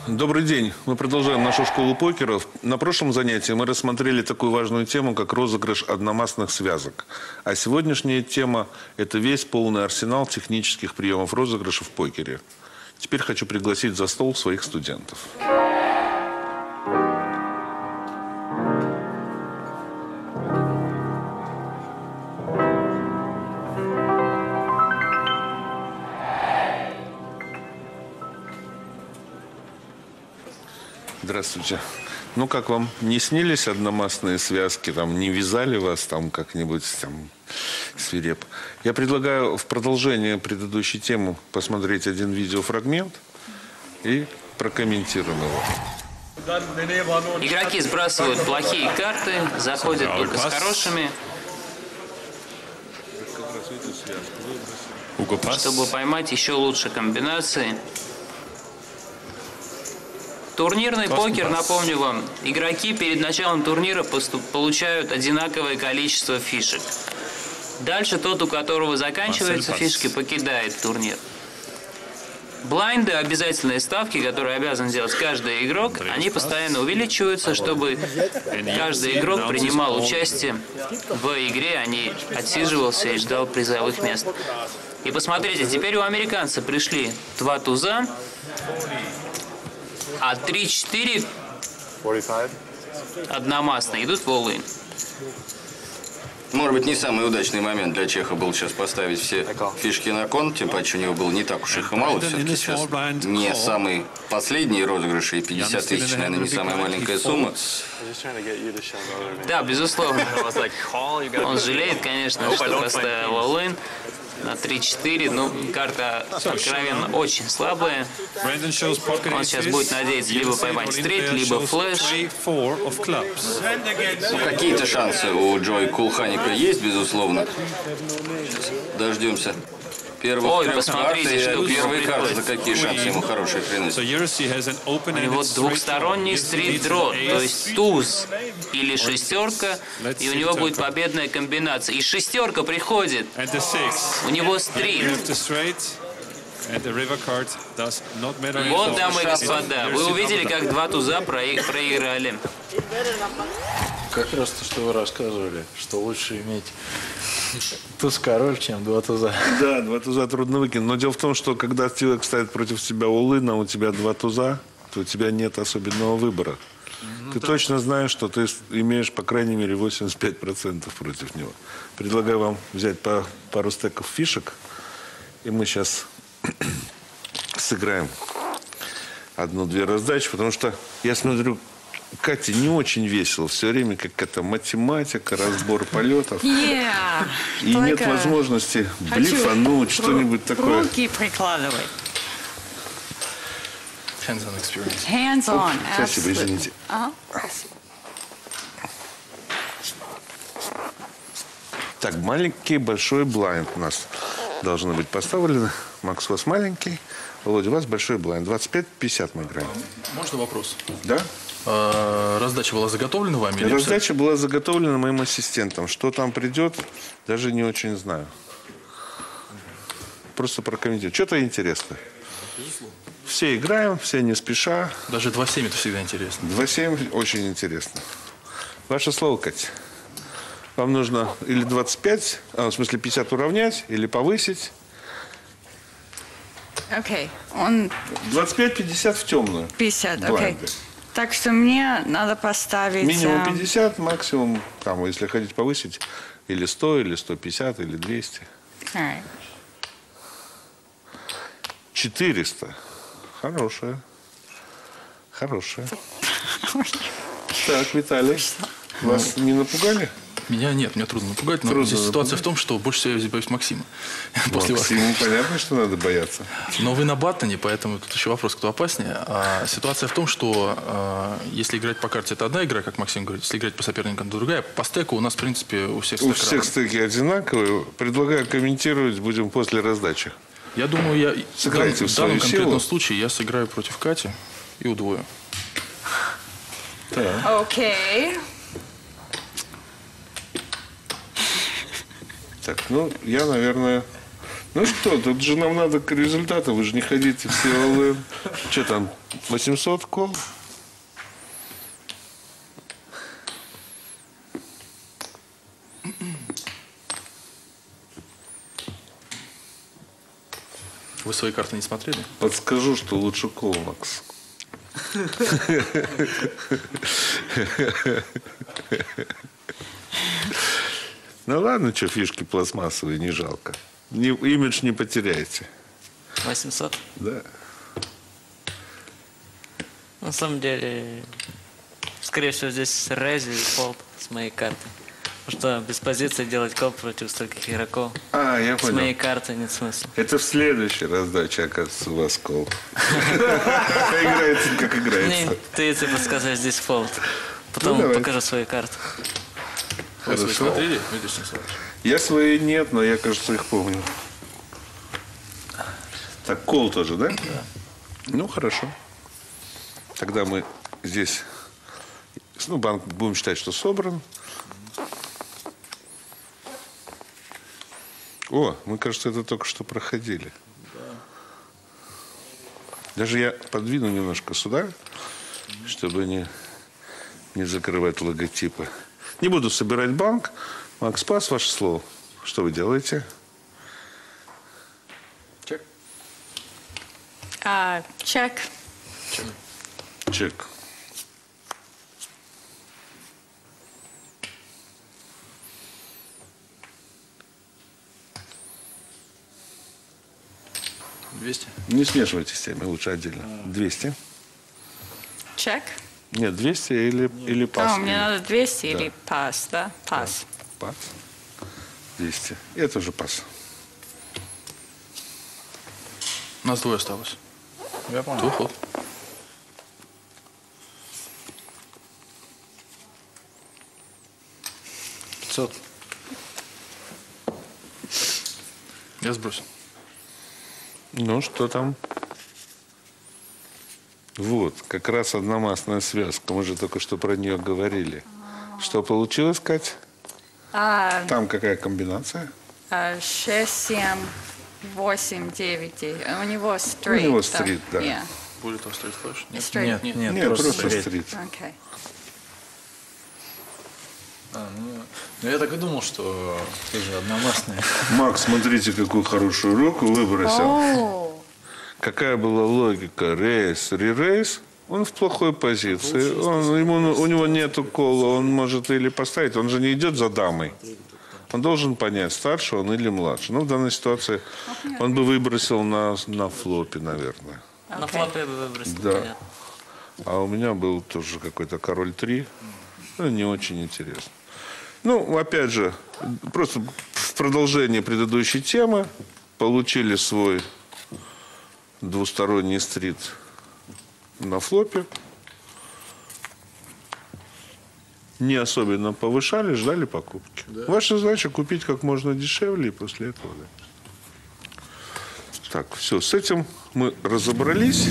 Добрый день. Мы продолжаем нашу школу покеров. На прошлом занятии мы рассмотрели такую важную тему, как розыгрыш одномастных связок. А сегодняшняя тема – это весь полный арсенал технических приемов розыгрыша в покере. Теперь хочу пригласить за стол своих студентов. Здравствуйте. Ну, как вам? Не снились одномастные связки? Там, не вязали вас там как-нибудь там свирепо? Я предлагаю в продолжение предыдущей темы посмотреть один видеофрагмент и прокомментируем его. Игроки сбрасывают плохие карты, заходят только с хорошими, чтобы поймать еще лучше комбинации. Турнирный покер, напомню вам, игроки перед началом турнира получают одинаковое количество фишек. Дальше тот, у которого заканчиваются фишки, покидает турнир. Блайнды, обязательные ставки, которые обязан делать каждый игрок, они постоянно увеличиваются, чтобы каждый игрок принимал участие в игре, а не отсиживался и ждал призовых мест. И посмотрите, теперь у американца пришли два туза, а 3-4 одномастные идут в all-in. Может быть, не самый удачный момент для Чеха был сейчас поставить все фишки на кон, тем паче у него было не так уж их и мало. Все-таки сейчас не самый последний розыгрыш, и 50 тысяч, наверное, не самая маленькая сумма. Да, безусловно. Он жалеет, конечно, что поставил all-in на 3-4. Ну, карта откровенно очень слабая. Он сейчас будет надеяться либо поймать стрит, либо флеш. Ну, какие-то шансы у Джои Кулханика есть, безусловно. Сейчас дождемся первых трех карт. И первые карты, за какие шансы ему хорошие приносят. У него двухсторонний стрит-дро, то есть туз или шестерка, и у него будет победная комбинация. И шестерка приходит, у него стрит. Вот, дамы и господа, вы увидели, как два туза проиграли. Как раз то, что вы рассказывали, что лучше иметь туз-король, чем два туза. Да, два туза трудно выкинуть. Но дело в том, что когда человек ставит против тебя all-in, а у тебя два туза, то у тебя нет особенного выбора. Ты точно знаешь, что ты имеешь, по крайней мере, 85% против него. Предлагаю вам взять по пару стеков фишек, и мы сейчас сыграем одну-две раздачи, потому что я смотрю, Кате не очень весело. Все время какая-то математика, разбор полетов. И нет возможности блифануть, что-нибудь такое. Руки прикладывай. Hands-on experience. Hands-on. Спасибо, извините. Так, маленький, большой блайнд у нас должны быть поставлены. Макс, у вас маленький. Володя, у вас большой блайнд. 25-50 мы играем. Можно вопрос? Да? Раздача была заготовлена вами? Раздача была заготовлена моим ассистентом. Что там придет, даже не очень знаю. Просто прокомментирую. Что-то интересное. Все играем, все не спеша. Даже 2-7 это всегда интересно. 2-7 очень интересно. Ваше слово, Катя. Вам нужно или 25, в смысле 50 уравнять, или повысить. Окей. Он 25-50 в темную. 50, окей. Так что мне надо поставить... Минимум 50, максимум, там, если хотите повысить, или 100, или 150, или 200. 400. Хорошая. Хорошая. Так, Виталий, вас не напугали? Меня нет, меня трудно напугать, но здесь ситуация в том, что больше всего я боюсь Максима. После вас. Максиму понятно, что надо бояться. Но вы на баттоне, поэтому тут еще вопрос, кто опаснее. Ситуация в том, что если играть по карте, это одна игра, как Максим говорит, если играть по соперникам, то другая. По стеку у нас, в принципе, у всех стек всех стеки одинаковые. Предлагаю комментировать будем после раздачи. Я думаю, сыграете в данном конкретном случае я сыграю против Кати и удвою. Окей. Так, ну, я, наверное, Ну что, тут же нам надо к результату, вы же не хотите все all-in. Что там, 800 кол? Вы свои карты не смотрели? Подскажу, что лучше кол, Макс. Ну ладно, что фишки пластмассовые, не жалко. Имидж не потеряйте. 800? Да. На самом деле, скорее всего, здесь рейз или фолд с моей карты. Потому что без позиции делать кол против стольких игроков. Я С понял. моей карты нет смысла. Это в следующей раздаче, оказывается, у вас кол. Играется, как Мне играется. интуиция подсказывает здесь фолд. Потом давай. покажу свои карты. Вы свои Хорошо. смотрели, Дмитрий Станиславович? Я свои нет, но я, кажется, их помню. Так, кол тоже, да? Да. Ну, хорошо. Тогда мы здесь, банк будем считать, что собран. О, мы, кажется, это только что проходили. Даже я подвину немножко сюда, чтобы не закрывать логотипы. Не буду собирать банк. Макс, пас, ваше слово. Что вы делаете? Чек. Чек. Чек. Не смешивайте с теми, лучше отдельно. 200. Чек. Нет, 200 или пас. Мне надо 200 или пас, да? Пас. Пас. 200. И это уже пас. У нас двое осталось. Я понял. Твой ход. Я сбросил. Ну, что там? Вот, как раз одномастная связка. Мы же только что про нее говорили. Что получилось, Кать? Там какая комбинация? 6, 7, 8, 9, 10. У него стрит. У него стрит, да. Yeah. Будет острый флеш? Нет. Straight. Нет, просто стрит. Okay. Ну, я так и думал, что ты же одномастная. Макс, смотрите, какую хорошую руку выбросил. О, Какая была логика? Рейс, ререйс. Он в плохой позиции. У него нету кола. Он может или поставить. Он же не идет за дамой. Он должен понять, старше он или младше. Ну, в данной ситуации он бы выбросил на флопе, наверное. На флопе я бы выбросил. Да. понятно. А у меня был тоже какой-то король 3. Ну, не очень интересно. Ну, опять же, просто в продолжение предыдущей темы получили свой двусторонний стрит на флопе. Не особенно повышали, ждали покупки. Да. Ваша задача купить как можно дешевле и после этого. Да. Так, все, с этим мы разобрались.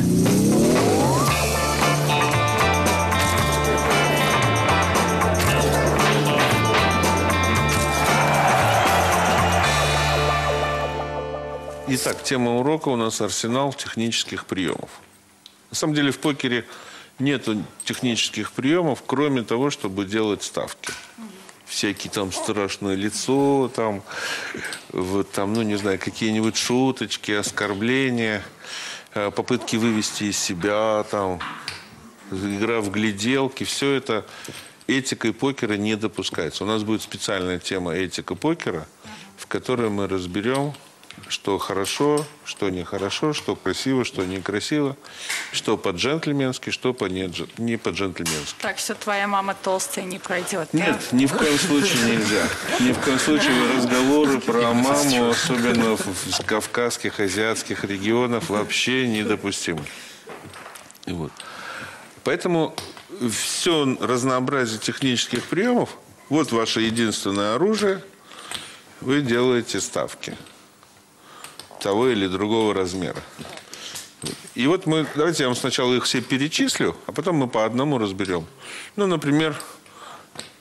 Итак, тема урока у нас арсенал технических приемов. На самом деле в покере нет технических приемов, кроме того, чтобы делать ставки. Всякие там страшное лицо, там, ну не знаю, какие-нибудь шуточки, оскорбления, попытки вывести из себя, там, игра в гляделки. Все это этикой покера не допускается. У нас будет специальная тема этика покера, в которой мы разберем, что хорошо, что нехорошо, что красиво, что некрасиво, что по-джентльменски, что не по-джентльменски. так что твоя мама толстая не пройдет. Нет, ни в коем случае нельзя. Ни в коем случае разговоры про маму, особенно в кавказских, азиатских регионах, вообще недопустимы. И вот. Поэтому все разнообразие технических приемов, вот ваше единственное оружие, вы делаете ставки того или другого размера. И вот давайте я вам сначала их все перечислю, а потом мы по одному разберем. Ну, например,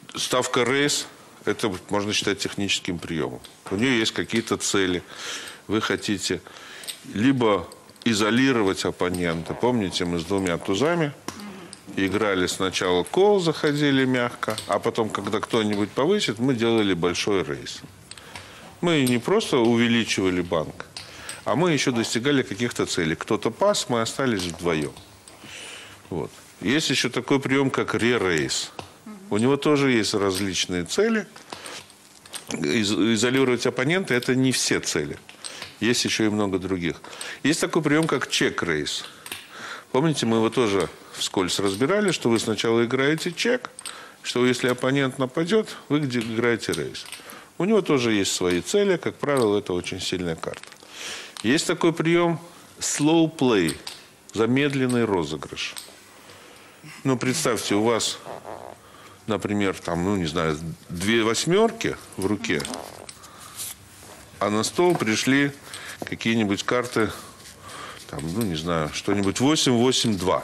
ставка рейс, это можно считать техническим приемом. У нее есть какие-то цели. вы хотите либо изолировать оппонента. Помните, мы с двумя тузами играли сначала кол, заходили мягко, а потом, когда кто-нибудь повысит, мы делали большой рейс. Мы не просто увеличивали банк, а мы еще достигали каких-то целей. Кто-то пас, мы остались вдвоем. Вот. Есть еще такой прием, как ре-рейс. У него тоже есть различные цели. Изолировать оппонента – это не все цели. Есть еще и много других. Есть такой прием, как чек-рейс. Помните, мы его тоже вскользь разбирали, что вы сначала играете чек, что если оппонент нападет, вы играете рейс. У него тоже есть свои цели. Как правило, это очень сильная карта. Есть такой прием slow play, замедленный розыгрыш. Ну, представьте, у вас, например, там, ну, не знаю, 2 восьмерки в руке, а на стол пришли какие-нибудь карты, там, ну, не знаю, что-нибудь 8-8-2.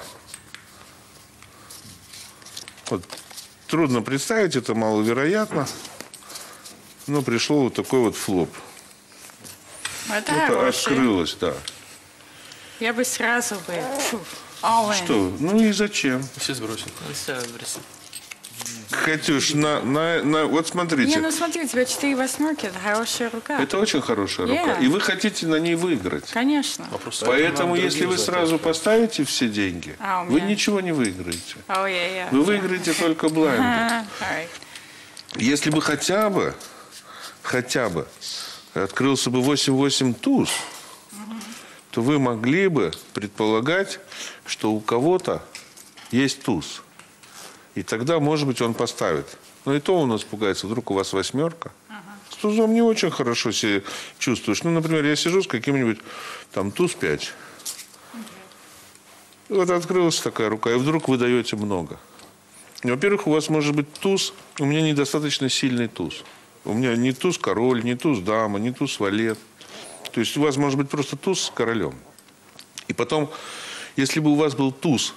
Вот. Трудно представить, это маловероятно, но пришло вот такой вот флоп. Это открылось, да. Я бы сразу бы... Что? Ну и зачем? Все сбросят. Все бросил. Катюш, вот смотрите. Не, ну смотри, у тебя 4 восьмерки, это хорошая рука. Это очень хорошая рука. Yeah. И вы хотите на ней выиграть. Конечно. Поэтому, если вы сразу поставите все деньги, вы ничего не выиграете. Вы выиграете только блайнд. Если бы хотя бы открылся бы 8-8 туз, то вы могли бы предполагать, что у кого-то есть туз. И тогда, может быть, он поставит. Но и то он испугается. Вдруг у вас восьмерка. С тузом не очень хорошо себя чувствуешь. Ну, например, я сижу с каким-нибудь там туз 5. И вот открылась такая рука, и вдруг вы даете много. Во-первых, у вас может быть туз. У меня недостаточно сильный туз. У меня не туз король, не туз дама, не туз валет. То есть у вас может быть просто туз с королем. И потом, если бы у вас был туз,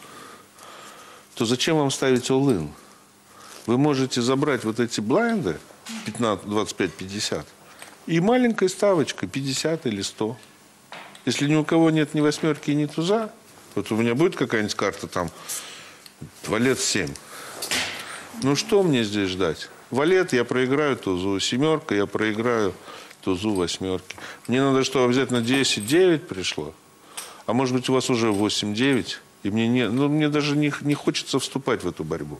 то зачем вам ставить all-in? Вы можете забрать вот эти блайнды 15, 25, 50 и маленькой ставочкой 50 или 100. Если ни у кого нет ни восьмерки, ни туза, вот у меня будет какая-нибудь карта там валет 7. Ну что мне здесь ждать? Валет я проиграю тузу, семерка я проиграю тузу, восьмерки. Мне надо, чтобы обязательно 10-9 пришло. А может быть, у вас уже 8-9. И мне даже не хочется вступать в эту борьбу.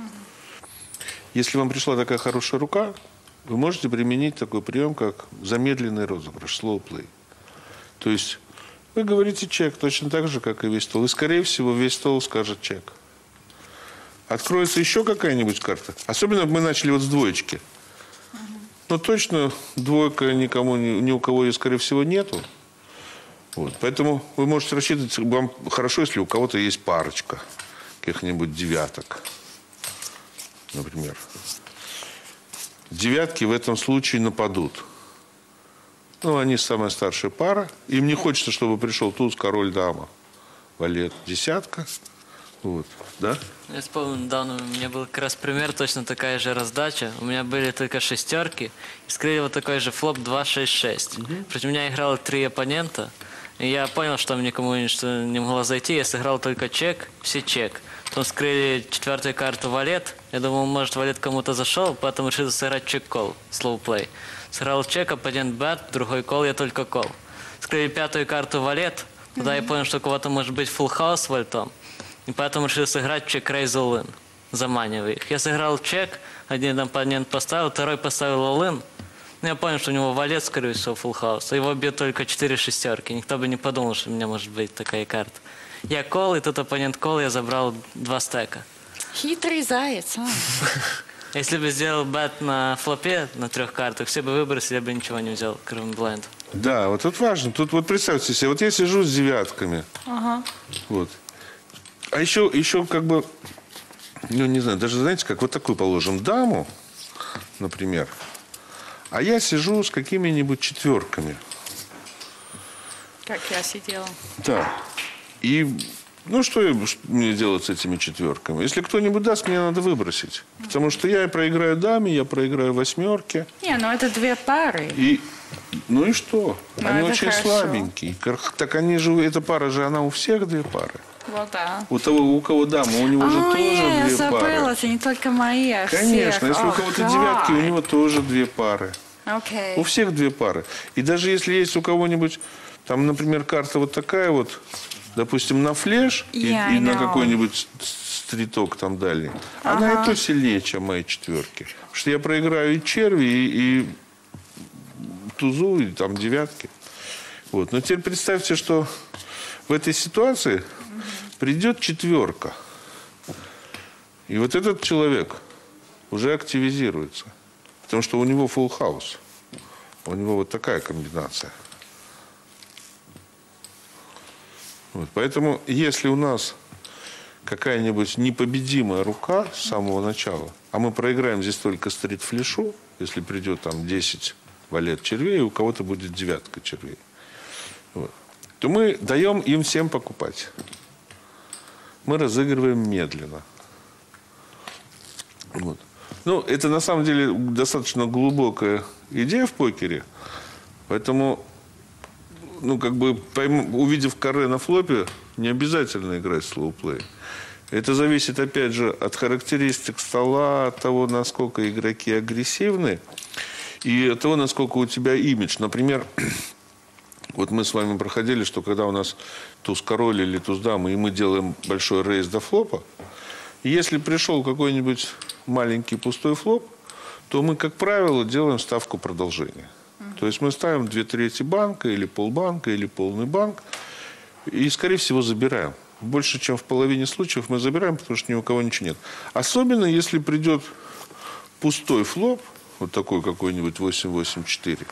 Если вам пришла такая хорошая рука, вы можете применить такой прием, как замедленный розыгрыш, slow play. То есть вы говорите чек точно так же, как и весь стол. И, скорее всего, весь стол скажет чек. Откроется еще какая-нибудь карта. Особенно мы начали вот с двоечки. Но точно двойка ни у кого ее, скорее всего, нету. Вот. Поэтому вы можете рассчитывать, вам хорошо, если у кого-то есть парочка каких-нибудь девяток, например. Девятки в этом случае нападут. Ну, они самая старшая пара. Им не хочется, чтобы пришел туз, король, дама, валет, десятка. Вот, да? Я вспомнил, недавно у меня был как раз пример, точно такая же раздача. У меня были только шестерки. И скрыли вот такой же флоп 2-6-6. Против меня играло 3 оппонента. И я понял, что никому ничто не могло зайти. Я сыграл только чек, все чек. Потом скрыли 4-ю карту валет. Я думал, может, валет кому-то зашел, поэтому решил сыграть чек-кол, slow play. Сыграл чек, оппонент бэт, другой кол, я только кол. Скрыли 5-ю карту валет. Тогда я понял, что у кого-то может быть full house вальтом. И поэтому решил сыграть чек raise all-in, заманивая их. Я сыграл чек, один оппонент поставил, второй поставил all-in. Я понял, что у него валет, скорее всего, full house. А его бьет только 4 шестерки. Никто бы не подумал, что у меня может быть такая карта. Я кол, и тут оппонент кол, я забрал 2 стека. Хитрый заяц, а? Если бы сделал бэт на флопе, на 3 картах, все бы выбросили, я бы ничего не взял, кроме бленда. Да, вот тут важно. Тут вот представьте себе, вот я сижу с девятками. Ага. Вот. А еще как бы, ну не знаю, даже знаете, как вот такую положим даму, например, а я сижу с какими-нибудь четверками. Как я сидела. Да. И, ну что мне делать с этими четверками? Если кто-нибудь даст, мне надо выбросить. Потому что я проиграю даме, я проиграю восьмерке. Не, ну это 2 пары. И Ну и что? Ну, они это очень хорошо. слабенькие. Так они же, эта пара же, она у всех две пары. Вот да. У того, у кого дама, у него же тоже я две забыла, пары. это не только мои, а Конечно, всех. если у кого-то девятки, у него тоже две пары. Окей. У всех две пары. И даже если есть у кого-нибудь, там, например, карта вот такая вот, допустим, на флеш и I на know. какой-нибудь стриток там дальний, она и то сильнее, чем мои четверки. Потому что я проиграю и черви, и тузу, и там девятки. Вот. Но теперь представьте, что в этой ситуации придет четверка. И вот этот человек уже активизируется. Потому что у него full house. У него вот такая комбинация. Вот. Поэтому, если у нас какая-нибудь непобедимая рука с самого начала, а мы проиграем здесь только стрит-флешу, если придет там 10 валет червей, у кого-то будет девятка червей, вот, то мы даем им всем покупать. Мы разыгрываем медленно. Вот. Ну, это на самом деле достаточно глубокая идея в покере. Поэтому, ну, как бы, увидев каре на флопе, не обязательно играть слоуплей. Это зависит, опять же, от характеристик стола, от того, насколько игроки агрессивны, и от того, насколько у тебя имидж. Например, вот мы с вами проходили, что когда у нас туз-король или туз-дама, и мы делаем большой рейс до флопа, если пришел какой-нибудь маленький пустой флоп, то мы, как правило, делаем ставку продолжения. То есть мы ставим 2/3 банка, или полбанка, или полный банк, и, скорее всего, забираем. Больше, чем в половине случаев мы забираем, потому что ни у кого ничего нет. Особенно, если придет пустой флоп, вот такой какой-нибудь 8-8-4.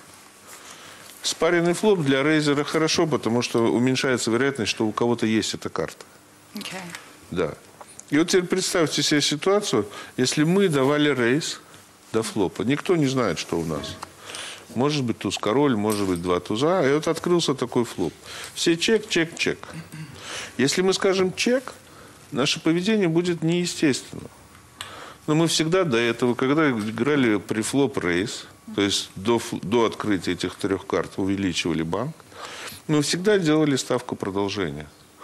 Спаренный флоп для рейзера хорошо, потому что уменьшается вероятность, что у кого-то есть эта карта. Okay. Да. И вот теперь представьте себе ситуацию, если мы давали рейс до флопа. Никто не знает, что у нас. Может быть туз-король, может быть 2 туза. И вот открылся такой флоп. Все чек, чек, чек. Если мы скажем чек, наше поведение будет неестественно. Но мы всегда до этого, когда играли при флоп-рейс, то есть до открытия этих 3 карт увеличивали банк, мы всегда делали ставку продолжения.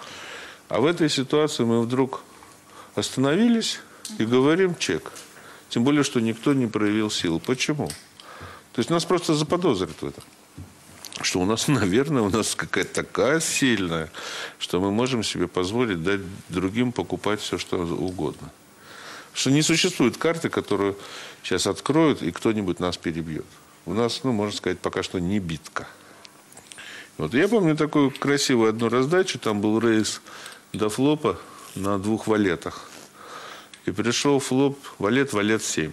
А в этой ситуации мы вдруг остановились и говорим чек. Тем более, что никто не проявил силу. Почему? То есть нас просто заподозрят в этом. Что у нас, наверное, у нас какая-то такая сильная, что мы можем себе позволить дать другим покупать все, что угодно. Что не существует карты, которую сейчас откроют, и кто-нибудь нас перебьет. У нас, ну, можно сказать, пока что не битка. Вот. Я помню такую красивую одну раздачу. Там был рейс до флопа на 2 валетах. И пришел флоп валет 7.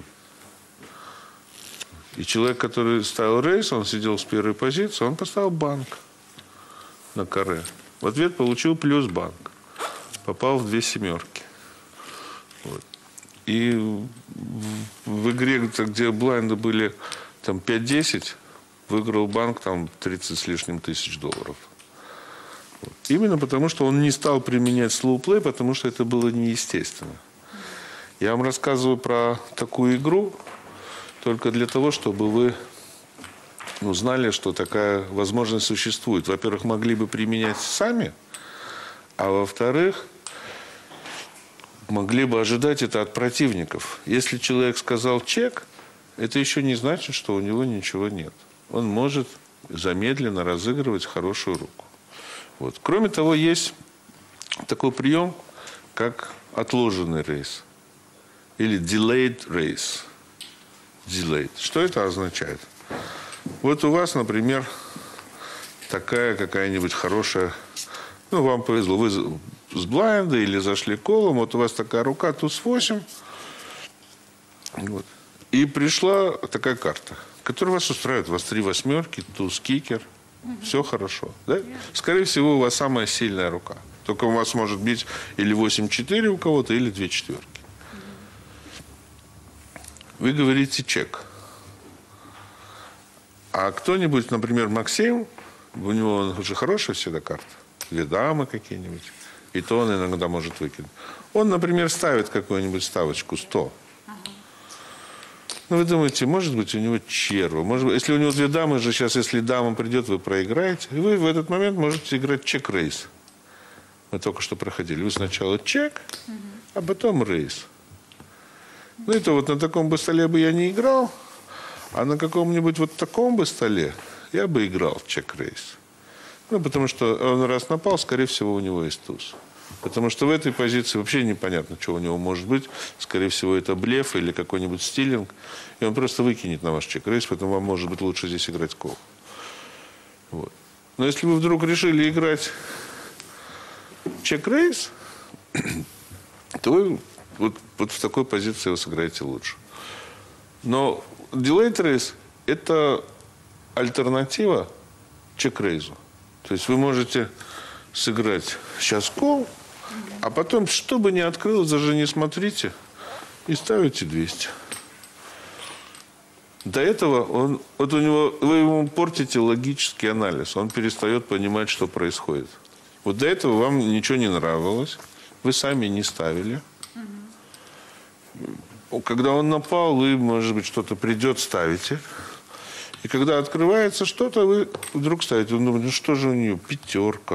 И человек, который ставил рейс, он сидел с первой позиции, он поставил банк на каре. В ответ получил плюс банк. Попал в 2 семерки. Вот. И в игре, где блайнды были там 5-10, выиграл банк там 30 с лишним тысяч долларов. Вот. Именно потому, что он не стал применять слоуплей, потому что это было неестественно. Я вам рассказываю про такую игру только для того, чтобы вы, ну, знали, что такая возможность существует. Во-первых, могли бы применять сами, а во-вторых, могли бы ожидать это от противников. Если человек сказал чек, это еще не значит, что у него ничего нет. Он может замедленно разыгрывать хорошую руку. Вот. Кроме того, есть такой прием, как отложенный рейс. Или delayed race. Delayed. Что это означает? Вот у вас, например, такая какая-нибудь хорошая... Ну, вам повезло. Вы с блайнда или зашли колом. Вот у вас такая рука, туз 8. Вот. И пришла такая карта, которая вас устраивает. У вас 3 восьмерки, туз, кикер. Все хорошо. Да? Скорее всего, у вас самая сильная рука. Только у вас может быть или 8-4 у кого-то, или 2 четверки. Вы говорите чек. А кто-нибудь, например, Максим, у него уже хорошая всегда карта. 2 дамы какие-нибудь. И то он иногда может выкинуть. Он, например, ставит какую-нибудь ставочку 100. Ну, вы думаете, может быть, у него черва. Может быть, если у него две дамы же сейчас, если дама придет, вы проиграете. И вы в этот момент можете играть чек-рейс. Мы только что проходили. Вы сначала чек, а потом рейс. Ну, это вот на таком бы столе бы я не играл, а на каком-нибудь вот таком бы столе я бы играл чек-рейс. Ну, потому что он раз напал, скорее всего, у него есть туз. Потому что в этой позиции вообще непонятно, что у него может быть. Скорее всего, это блеф или какой-нибудь стилинг. И он просто выкинет на ваш чек-рейс, поэтому вам, может быть, лучше здесь играть кол. Вот. Но если вы вдруг решили играть чек-рейс, то вы вот в такой позиции вы сыграете лучше. Но delayed рейс – это альтернатива чек-рейзу. То есть вы можете сыграть сейчас кол, а потом, что бы ни открылось, даже не смотрите, и ставите 200. До этого вы ему портите логический анализ. Он перестает понимать, что происходит. Вот до этого вам ничего не нравилось. Вы сами не ставили. Когда он напал, вы, может быть, что-то придет, ставите. И когда открывается что-то, вы вдруг ставите. Вы думаете, ну что же у нее? 5.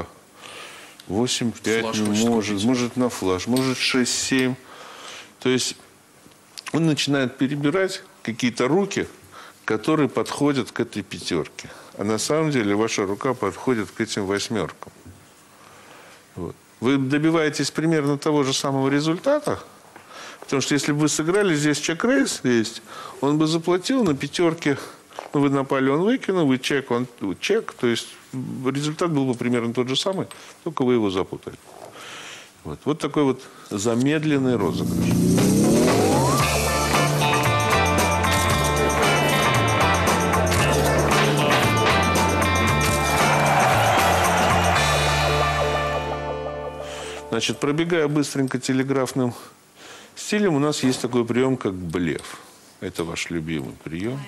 8-5 может на флаш, может 6-7. То есть он начинает перебирать какие-то руки, которые подходят к этой 5. А на самом деле ваша рука подходит к этим 8. Вот. Вы добиваетесь примерно того же самого результата, потому что если бы вы сыграли здесь чек-рейс, он бы заплатил на 5. Ну, вы напали, он выкинул, вы чек, он чек. То есть результат был бы примерно тот же самый, только вы его запутали. Вот такой вот замедленный розыгрыш. Значит, пробегая быстренько телеграфным стилем, у нас есть такой прием, как блеф. Это ваш любимый прием.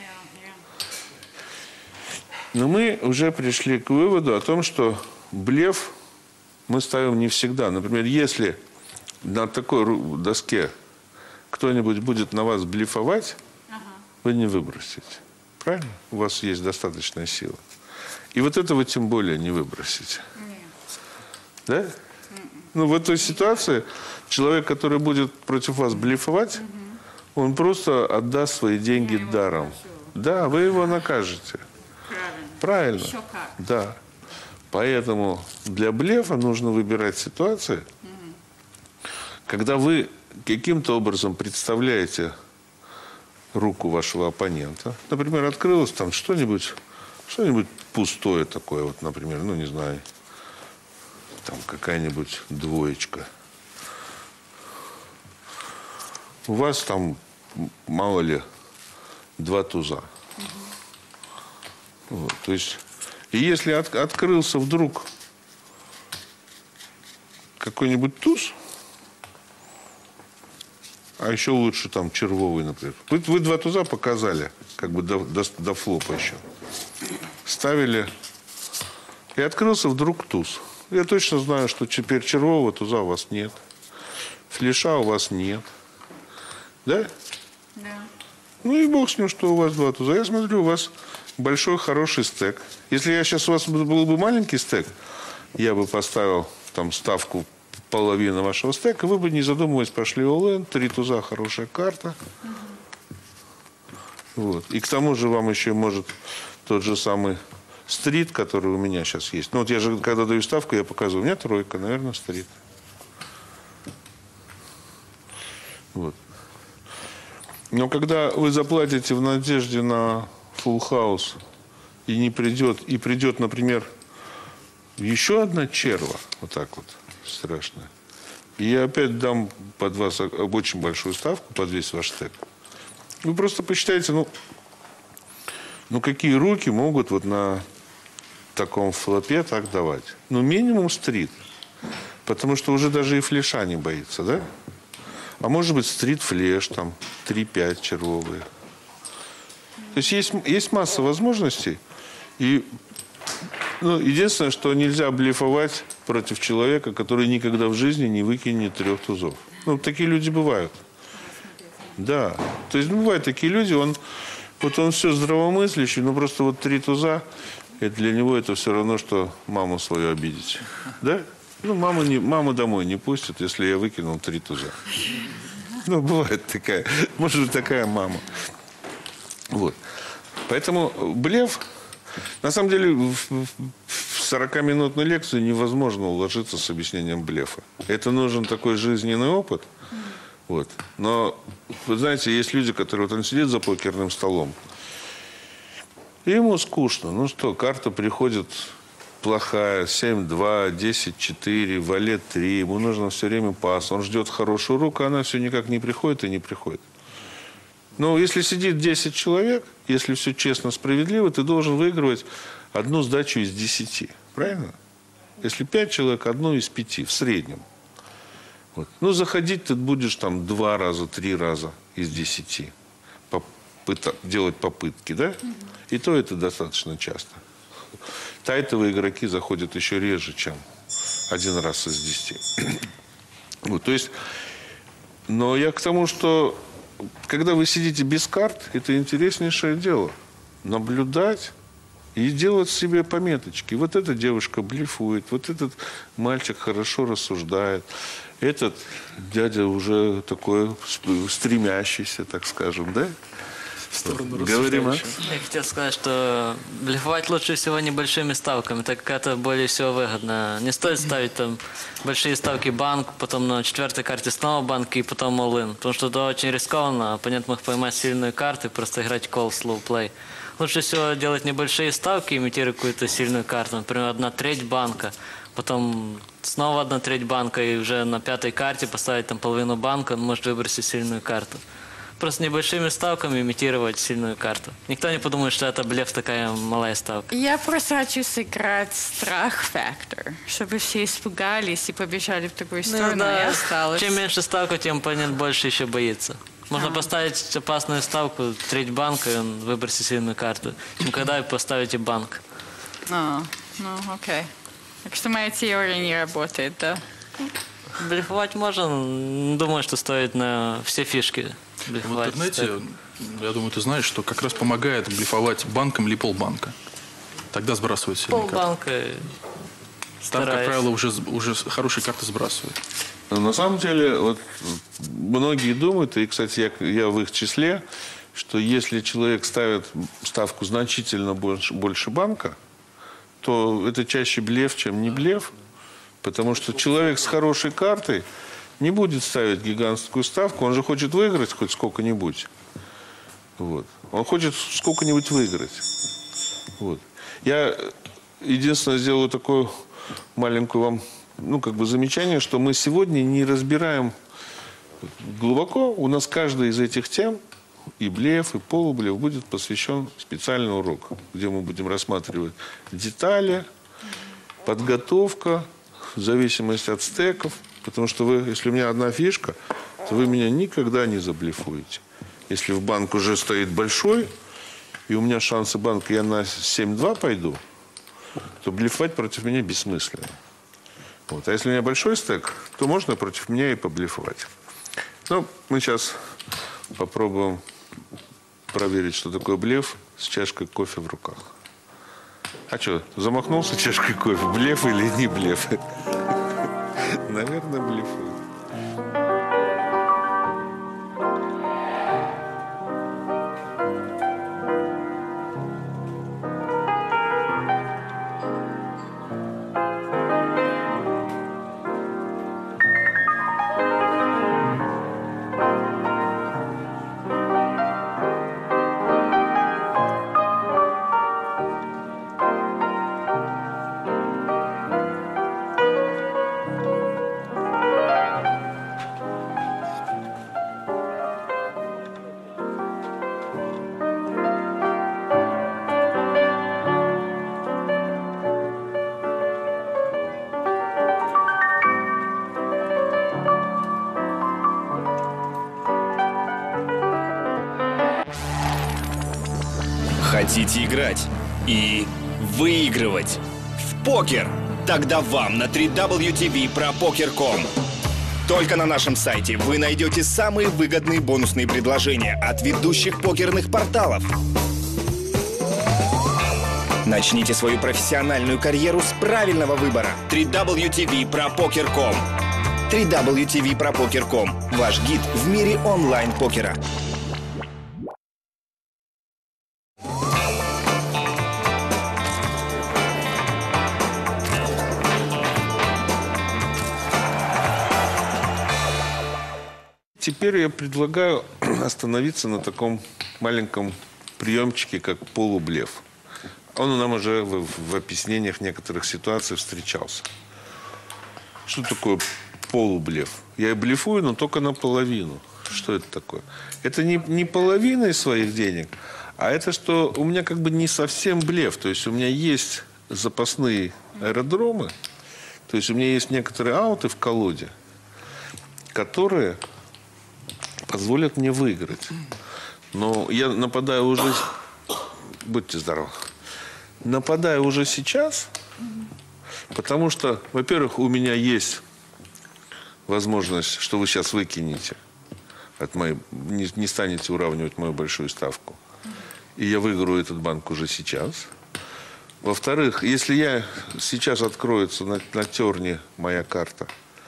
Но мы уже пришли к выводу о том, что блеф мы ставим не всегда. Например, если на такой доске кто-нибудь будет на вас блефовать, вы не выбросите. Правильно? У вас есть достаточная сила. И вот этого тем более не выбросите. Да? Ну, в этой ситуации человек, который будет против вас блефовать, он просто отдаст свои деньги даром. Да, вы его накажете. Правильно. Еще как. Да. Поэтому для блефа нужно выбирать ситуации, когда вы каким-то образом представляете руку вашего оппонента. Например, открылось там что-нибудь пустое такое, вот, например, ну, не знаю, там какая-нибудь 2. У вас там, мало ли, 2 туза. Вот, то есть, и если открылся вдруг какой-нибудь туз, а еще лучше там червовый, например. Вы 2 туза показали, как бы до флопа еще. Ставили, и открылся вдруг туз. Я точно знаю, что теперь червового туза у вас нет. Флеша у вас нет. Да? Да. Ну и бог с ним, что у вас 2 туза. Я смотрю, у вас большой, хороший стек. Если я сейчас у вас был бы маленький стек, я бы поставил там ставку половину вашего стека, вы бы, не задумываясь, пошли all-in. 3 туза, хорошая карта. Вот. И к тому же вам еще может тот же самый стрит, который у меня сейчас есть. Ну вот я же, когда даю ставку, я показываю. У меня 3, наверное, стрит. Вот. Но когда вы заплатите в надежде на full house и не придет, и придет, например, еще одна черва, вот так вот, страшная, и я опять дам под вас очень большую ставку, под весь ваш стек, вы просто посчитайте, ну какие руки могут вот на таком флопе так давать? Ну, минимум стрит. Потому что уже даже и флеша не боится, да? А может быть, стрит-флеш, там, 3-5 червовые. То есть есть масса возможностей. И единственное, что нельзя блефовать против человека, который никогда в жизни не выкинет 3 тузов. Ну, такие люди бывают. Да. То есть бывают такие люди, он все здравомыслящий, но просто вот 3 туза, это для него это все равно, что маму свою обидеть. Да? Ну, мама домой не пустит, если я выкинул 3 туза. Ну, бывает такая. Может быть, такая мама. Вот. Поэтому блеф... На самом деле, в 40-минутную лекцию невозможно уложиться с объяснением блефа. Это нужен такой жизненный опыт. Вот. Но, вы знаете, есть люди, которые... Вот он сидит за покерным столом, и ему скучно. Ну что, карта приходит плохая, 7-2, 10-4, валет 3. Ему нужно все время пас. Он ждет хорошую руку, а она все никак не приходит и не приходит. Но если сидит 10 человек, если все честно, справедливо, ты должен выигрывать 1 сдачу из 10. Правильно? Если 5 человек, 1 из 5 в среднем. Вот. Ну, заходить ты будешь там 2 раза, 3 раза из 10. Делать попытки, да? И то это достаточно часто. Тайтовые игроки заходят еще реже, чем 1 раз из 10. Вот, то есть, но я к тому, что когда вы сидите без карт, это интереснейшее дело. Наблюдать и делать себе пометочки. Вот эта девушка блефует, вот этот мальчик хорошо рассуждает, этот дядя уже такой стремящийся, так скажем, да? Говорим, а? Я хотел сказать, что блефовать лучше всего небольшими ставками, так как это более всего выгодно. Не стоит ставить там большие ставки банк, потом на 4-й карте снова банк и потом all-in. Потому что это очень рискованно. Оппонент мог поймать сильную карту и просто играть call, slow play. Лучше всего делать небольшие ставки, имитируя какую-то сильную карту. Например, 1/3 банка, потом снова 1/3 банка и уже на 5-й карте поставить там половину банка, он может выбросить сильную карту. Просто небольшими ставками имитировать сильную карту. Никто не подумает, что это блеф, такая малая ставка. Я просто хочу сыграть страх-фактор, чтобы все испугались и побежали в другую сторону, Ну, да. и осталось. Чем меньше ставка, тем оппонент больше еще боится. Можно поставить опасную ставку, 1/3 банка, и он выбросит сильную карту, чем когда вы поставите банк. Ну, окей. Так что моя теория не работает, да? Блефовать можно, думаю, что стоит на все фишки. В Блефовать интернете, я думаю, ты знаешь, что как раз помогает блефовать банком или полбанка. Тогда сбрасывают сильные карты. полбанка. Там, как правило, уже хорошие карты сбрасывают. Но на самом деле, вот многие думают, и, кстати, я в их числе, что если человек ставит ставку значительно больше банка, то это чаще блеф, чем не блеф. Потому что человек с хорошей картой не будет ставить гигантскую ставку. Он же хочет выиграть хоть сколько-нибудь. Вот. Он хочет сколько-нибудь выиграть. Вот. Я единственное сделаю такое маленькое вам замечание, что мы сегодня не разбираем глубоко. У нас каждая из этих тем, и блеф, и полублеф, будет посвящен специальный урок, где мы будем рассматривать детали, подготовка, в зависимости от стеков. Потому что если у меня одна фишка, то вы меня никогда не заблефуете. Если в банк уже стоит большой, и у меня шансы банка, я на 7-2 пойду, то блефовать против меня бессмысленно. Вот. А если у меня большой стек, то можно против меня и поблефовать. Ну, мы сейчас попробуем проверить, что такое блеф с чашкой кофе в руках. А что, замахнулся чашкой кофе? Блеф или не блеф? Наверное, блефует. Хотите играть и выигрывать в покер? Тогда вам на www.tv про покер.com. Только на нашем сайте вы найдете самые выгодные бонусные предложения от ведущих покерных порталов. Начните свою профессиональную карьеру с правильного выбора. www.propoker.com. www.propoker.com. Ваш гид в мире онлайн-покера. Теперь я предлагаю остановиться на таком маленьком приемчике, как полублеф. Он нам уже в объяснениях некоторых ситуаций встречался. Что такое полублеф? Я блефую, но только наполовину. Что это такое? Это не половина из своих денег, а это что у меня как бы не совсем блеф. То есть у меня есть запасные аэродромы, то есть у меня есть некоторые ауты в колоде, которые позволят мне выиграть. Но я нападаю уже... Будьте здоровы. Нападаю уже сейчас, потому что, во-первых, у меня есть возможность, что вы сейчас выкинете от моей... Не станете уравнивать мою большую ставку. И я выиграю этот банк уже сейчас. Во-вторых, если я сейчас откроется на терне моя карта,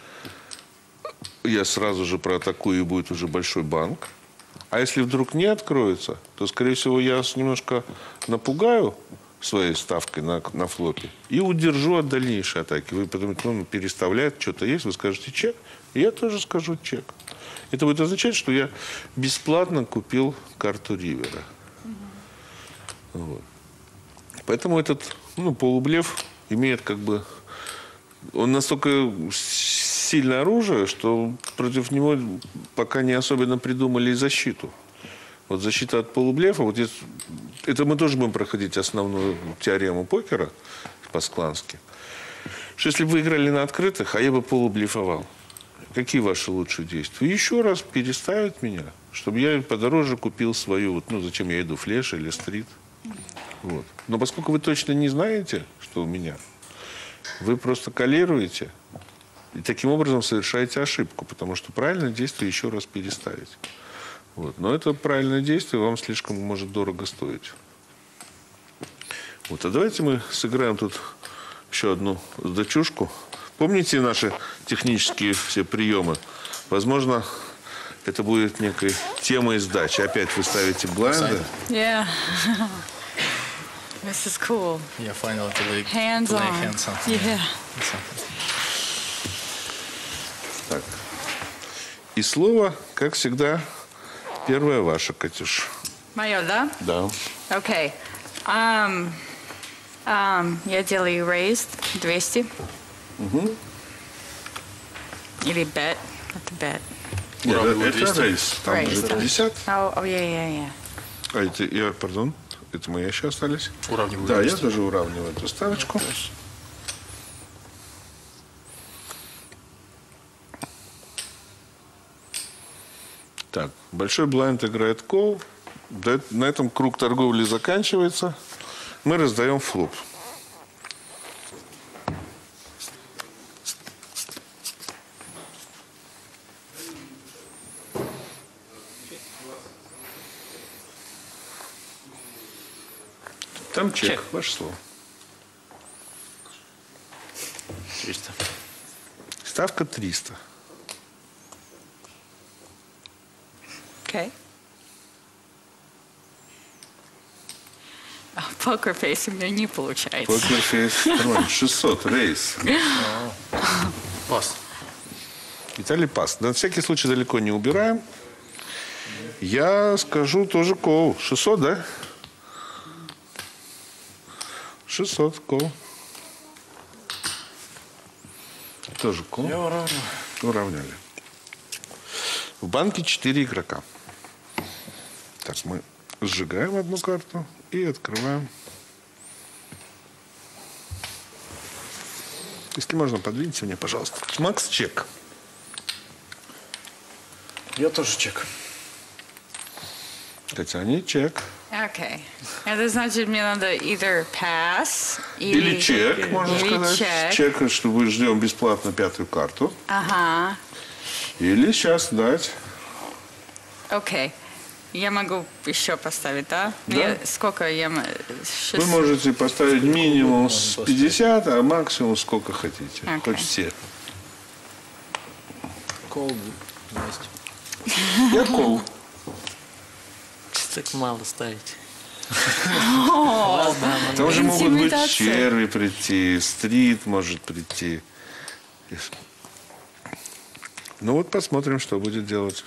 я сразу же проатакую, и будет уже большой банк. А если вдруг не откроется, то, скорее всего, я вас немножко напугаю своей ставкой на флопе и удержу от дальнейшей атаки. Вы подумаете, ну, переставляет, что-то есть, вы скажете чек, и я тоже скажу чек. Это будет означать, что я бесплатно купил карту ривера. Вот. Поэтому этот полублеф имеет как бы... Он настолько сильное оружие, что против него пока не особенно придумали защиту. Вот защита от полублефа, вот это мы тоже будем проходить основную теорему покера по-склански. Что если бы вы играли на открытых, а я бы полублефовал, какие ваши лучшие действия? Еще раз переставить меня, чтобы я подороже купил свою, зачем я иду, флеш или стрит. Вот. Но поскольку вы точно не знаете, что у меня, вы просто коллируете и таким образом совершаете ошибку, потому что правильное действие еще раз переставить. Вот. Но это правильное действие вам слишком может дорого стоить. Вот. А давайте мы сыграем тут еще одну дочушку. Помните наши технические все приемы? Возможно, это будет некой темой сдачи. Опять вы ставите блайнды. Yeah. This is cool. Я finally play Hands on. hands on. Yeah. Так. И слово, как всегда, первое ваше, Катюш. Мое, да? Да. Okay. Я делаю raised 200. Или bet. Это bet. Нет, это рейс. Там уже 50. Yeah. А это, пардон, это мои еще остались. Уравниваю. Да, я тоже уравниваю эту ставочку. Так, большой блайнд играет кол. На этом круг торговли заканчивается. Мы раздаем флоп. Там чек. Ваше слово. 300. Ставка 300. Okay. Покерфейс у меня не получается. Покерфейс 600, рейс. Пас. Виталий пас. На всякий случай далеко не убираем. Я скажу тоже кол. 600, да? 600, кол. Тоже кол. Я уравниваю. Уравняли. В банке 4 игрока. Так, мы сжигаем одну карту и открываем. Если можно, подвиньте мне, пожалуйста. Макс, чек. Я тоже чек. Татьяне, чек. Okay. Это значит, мне надо either pass Или чек, можно или сказать. чек. Чек, что мы ждем бесплатно 5-ю карту. Ага. Или сейчас дать. Окей. Я могу еще поставить, да? Да. Сколько я... Вы можете поставить минимум с 50, а максимум сколько хотите. Окей. Хоть все. Кол 200. Я кол. Так мало ставить. Там же могут быть Интимидация. черви прийти, стрит может прийти. Ну вот посмотрим, что будет делать.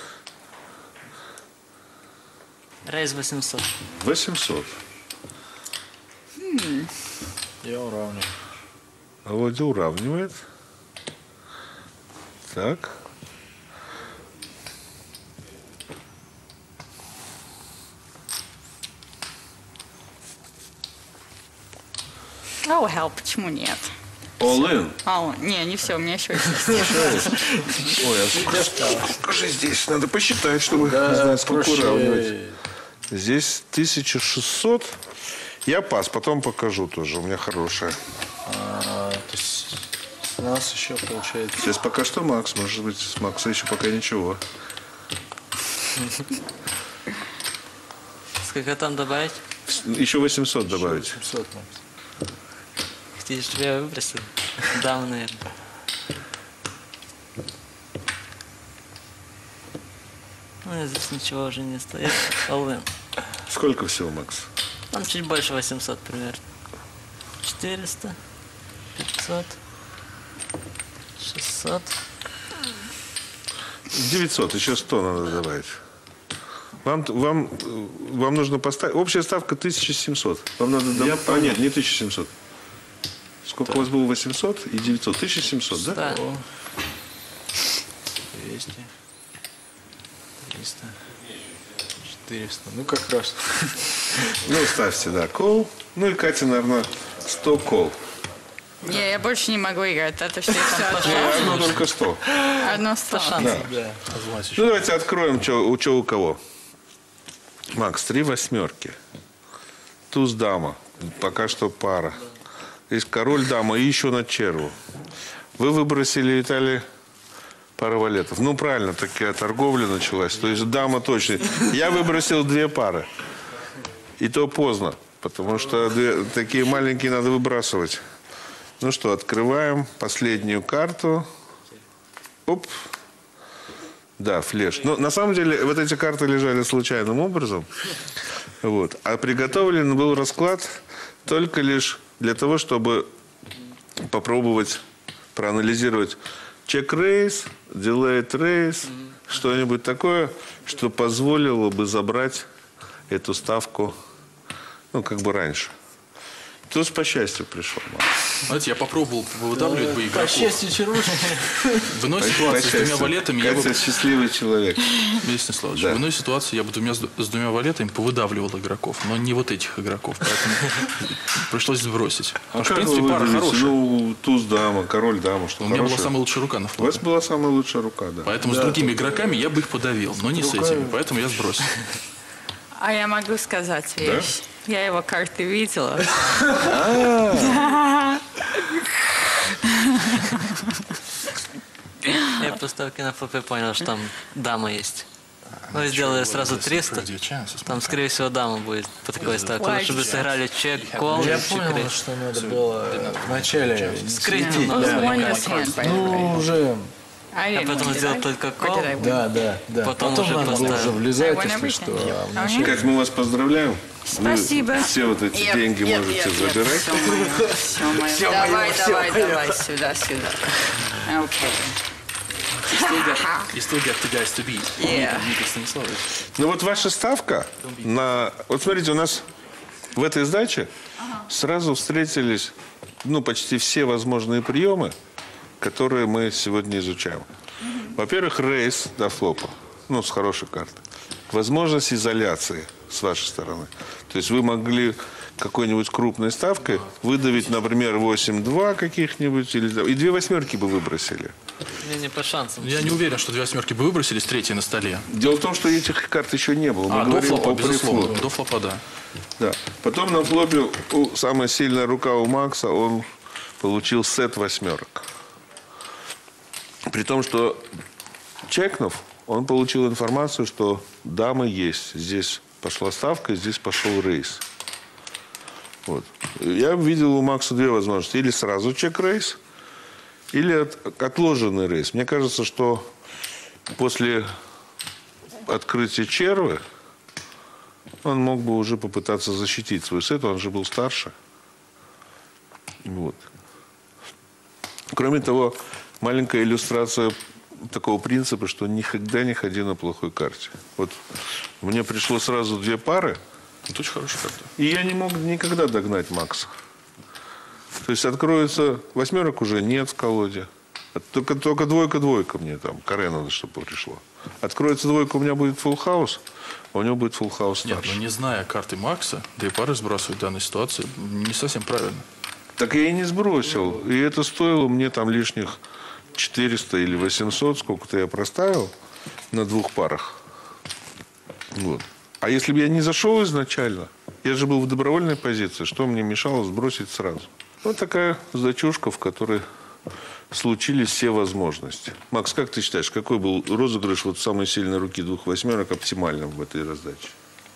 Рейс 800. 800. Я уравниваю. А Володя уравнивает. Так. Oh, hell, почему нет? All in. Не все, у меня еще есть. Ой, а скажи здесь, надо посчитать, чтобы Да, знать, сколько проще. уравнивать. Здесь 1600. Я пас, потом покажу тоже. У меня хорошая. То есть у нас еще получается... Здесь пока что Макс. Может быть, с Макса еще пока ничего. Сколько там добавить? Еще 800 добавить. 700, Макс. Хотите, чтобы я выбросил? Дамы, наверное. Ну, здесь ничего уже не стоит. All-in. Сколько всего, Макс? Там чуть больше 800 примерно. 400, 500, 600. 900, еще 100 надо добавить. Вам нужно поставить... Общая ставка 1700. Вам надо добавить... А, нет, не 1700. Сколько у вас было? 800 и 900? 1700, да? Да. 200, 300, 400. Ну, как раз. Ну, ставьте, да, кол. Ну и Катя, наверное, 100 кол. Не, я больше не могу играть. Это что Одно только 100. Одно 100. Да. Да. Ну, давайте откроем, что у кого. Макс, 3 восьмерки. Туз, дама. Пока что пара. Есть король, дама и еще на черву. Вы выбросили, Виталий, пару валетов. Ну, правильно, такая торговля началась. То есть дама точно. Я выбросил 2 пары. И то поздно. Потому что такие маленькие надо выбрасывать. Ну что, открываем последнюю карту. Оп. Да, флеш. Но на самом деле вот эти карты лежали случайным образом. Вот. А приготовлен был расклад только лишь для того, чтобы попробовать проанализировать чек-рейс, delayed-рейс, что-нибудь такое, что позволило бы забрать эту ставку, ну, как бы раньше. Туз по счастью пришел. Знаете, я попробовал выдавливать бы игроков. По счастью, червушки. В иной ситуации с 2 валетами я бы... Катя счастливый человек. Борис Станиславович, Да. в иной ситуации я бы с 2 валетами повыдавливал игроков, но не вот этих игроков, поэтому пришлось сбросить. Потому что, в принципе, пара хорошая. Ну, туз, дама, король, дама, что У меня была хорошее. самая лучшая рука на У флопе. вас была самая лучшая рука, да. Поэтому с другими игроками я бы их подавил, но не с этими, поэтому я сбросил. А я могу сказать вещь. Я его карты видела. Я по ставке на флопе понял, что там дама есть. Ну, и сделали сразу 300. Там, скорее всего, дама будет по такой ставке. Лучше бы сыграли чек, кол Я и понял, чек-рейс. что надо было вначале Скрыть светить, немного. да. Won this hand, by the way. Ну, уже, I А didn't потом win, did сделал I? только Or кол. did I win? да. Потом Потом уже надо было поставил. уже влезать, I won если everything. что. А Ага. Кать, мы вас поздравляем. Спасибо. Вы все вот эти деньги можете забирать. Все мое. Давай, сюда. Окей. You still get the guys to beat. Yeah. Никита Станиславович. Ну вот ваша ставка на... Вот смотрите, у нас в этой сдаче сразу встретились ну, почти все возможные приемы, которые мы сегодня изучаем. Во-первых, рейс до флопа. Ну, с хорошей картой. Возможность изоляции с вашей стороны. То есть вы могли какой-нибудь крупной ставкой выдавить, например, 8-2 каких-нибудь, и 2 восьмерки бы выбросили. Мне не по шансам. Я не уверен, что 2 восьмерки бы выбросили с 3 на столе. Дело в том, что этих карт еще не было. Мы До говорим флопа, о безусловно. префлопе. До флопа, да. Да. Потом на флопе самая сильная рука у Макса, он получил сет восьмерок. При том, что Чекнув, он получил информацию, что дамы есть. Здесь пошла ставка, здесь пошел рейс. Вот. Я видел у Макса две возможности. Или сразу чек-рейс, или отложенный рейс. Мне кажется, что после открытия червы он мог бы уже попытаться защитить свой сет. Он же был старше. Вот. Кроме того, маленькая иллюстрация такого принципа, что никогда не ходи на плохой карте. Вот мне пришло сразу две пары. Это очень хорошая карта. И я не мог никогда догнать Макса. То есть откроется восьмерок уже нет в колоде. Только двойка мне там. Каре надо, чтобы пришло. Откроется двойка, у меня будет фулл хаус, а у него будет фулл хаус старше. Нет, но не зная карты Макса, две пары сбрасывать в данной ситуации не совсем правильно. Так я и не сбросил. И это стоило мне там лишних 400 или 800, сколько-то я проставил на двух парах. Вот. А если бы я не зашел изначально, я же был в добровольной позиции, что мне мешало сбросить сразу? Вот такая зачушка, в которой случились все возможности. Макс, как ты считаешь, какой был розыгрыш вот самой сильной руки двух восьмерок оптимальным в этой раздаче?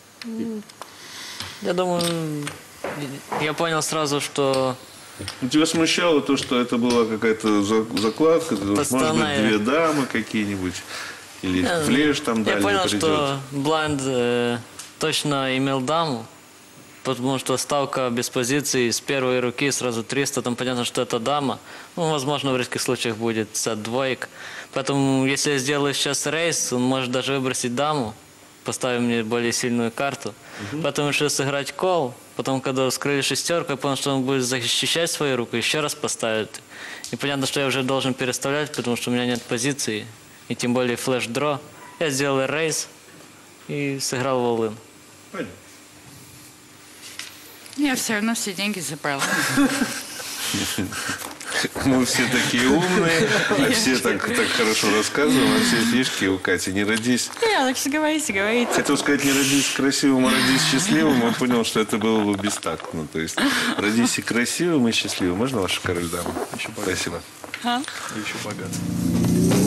Я думаю, я понял сразу, что... Тебя смущало то, что это была какая-то закладка, может быть, две дамы какие-нибудь, или флеш там дальний придет? Я понял, придет. что Блайнд точно имел даму, потому что ставка без позиции с первой руки сразу 300, там понятно, что это дама. Ну, возможно, в редких случаях будет сет двоек. Поэтому, если я сделаю сейчас рейс, он может даже выбросить даму, поставив мне более сильную карту. Поэтому решил сыграть кол. Потом, когда вскрыли шестерку, я понял, что он будет защищать свою руку, еще раз поставит. И понятно, что я уже должен переставлять, потому что у меня нет позиции. И тем более флеш-дро. Я сделал рейс и сыграл в all-in. Я все равно все деньги забрала. Мы все такие умные, а все так хорошо рассказываем, а все фишки у Кати. Не родись. Алекс, говорите. Хотел сказать, не родись красивым, а родись счастливым. Он понял, что это было бы бестактно. То есть родись и красивым, и счастливым. Можно ваша король дама? Спасибо. И еще богат.